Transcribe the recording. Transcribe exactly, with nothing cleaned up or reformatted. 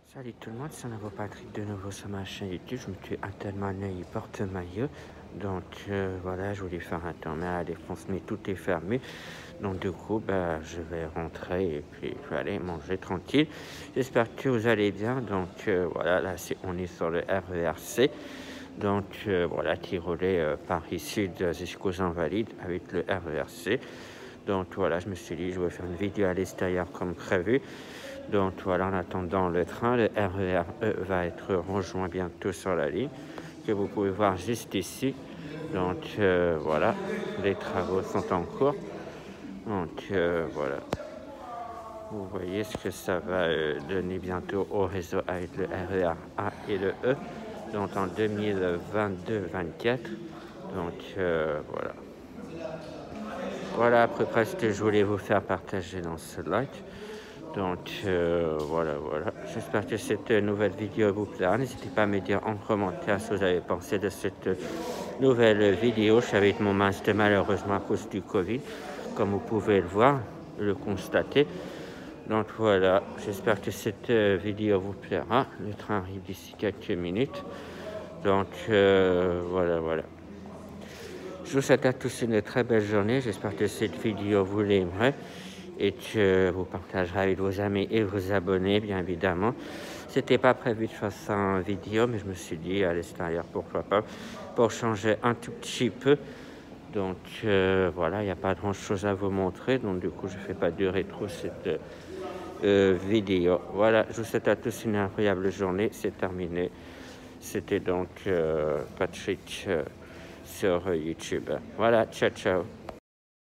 Salut tout le monde, c'est nouveau Patrick de nouveau sur ma chaîne YouTube. Je me suis actuellement œil porte-maillot. Donc euh, voilà, je voulais faire un tour, mais à la défense, mais tout est fermé. Donc du coup, bah, je vais rentrer et puis je vais aller manger tranquille. J'espère que vous allez bien. Donc euh, voilà, là c'est, on est sur le R E R C. Donc euh, voilà, qui relaie euh, Paris Sud jusqu'aux Invalides avec le R E R C. Donc voilà, je me suis dit, je vais faire une vidéo à l'extérieur comme prévu. Donc voilà, en attendant le train, le R E R E va être rejoint bientôt sur la ligne, que vous pouvez voir juste ici. Donc euh, voilà, les travaux sont en cours. Donc euh, voilà, vous voyez ce que ça va euh, donner bientôt au réseau avec le R E R A et le E. Donc en deux mille vingt-deux vingt-quatre. Donc euh, voilà. Voilà à peu près ce que je voulais vous faire partager dans ce live. Donc euh, voilà, voilà. J'espère que cette nouvelle vidéo vous plaira. N'hésitez pas à me dire en commentaire ce que vous avez pensé de cette nouvelle vidéo. Je suis avec mon masque malheureusement à cause du Covid, comme vous pouvez le voir, le constater. Donc voilà, j'espère que cette vidéo vous plaira. Le train arrive d'ici quelques minutes. Donc euh, voilà, voilà. Je vous souhaite à tous une très belle journée. J'espère que cette vidéo vous l'aimerez et que vous partagerez avec vos amis et vos abonnés, bien évidemment. C'était pas prévu de faire ça en vidéo, mais je me suis dit à l'extérieur, pourquoi pas, pour changer un tout petit peu. Donc euh, voilà, il n'y a pas grand chose à vous montrer, donc du coup je ne fais pas durer trop cette euh, vidéo. Voilà, je vous souhaite à tous une incroyable journée. C'est terminé. C'était donc euh, Patrick euh, sur YouTube. Voilà, ciao ciao.